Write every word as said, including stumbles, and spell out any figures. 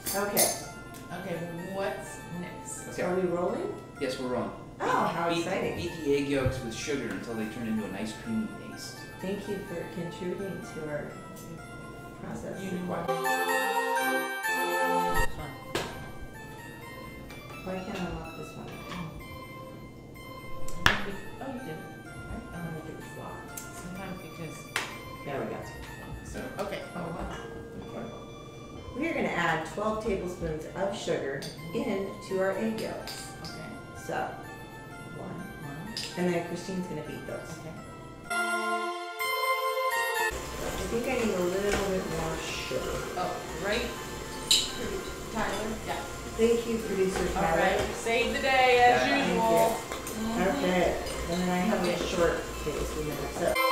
Okay. Okay, what's next? Okay. Are we rolling? Yes, we're rolling. Oh, how beat, exciting. Beat the egg yolks with sugar until they turn into a nice creamy paste. Thank you for contributing to our process. You know what? Why can't I lock this one? Oh, you did. I don't think it's locked. Sometimes because. There we go. So, okay. Oh, wow. We are going to add twelve tablespoons of sugar into our egg yolks. Okay. So, one. One. And then Christine's going to beat those. Okay. I think I need a little bit more sugar. Oh, right. Tyler? Yeah. Thank you, producer All Tyler. right. Save the day as Yeah. usual. Thank you. Okay. And then I have a short fuse. So.